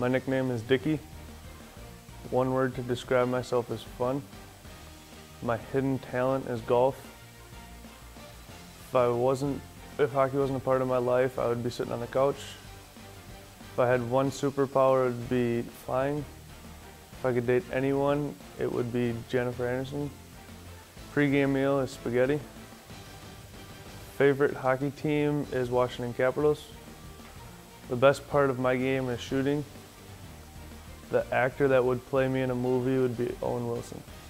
My nickname is Dicky. One word to describe myself is fun. My hidden talent is golf. If hockey wasn't a part of my life, I would be sitting on the couch. If I had one superpower, it would be flying. If I could date anyone, it would be Jennifer Aniston. Pre-game meal is spaghetti. Favorite hockey team is Washington Capitals. The best part of my game is shooting. The actor that would play me in a movie would be Owen Wilson.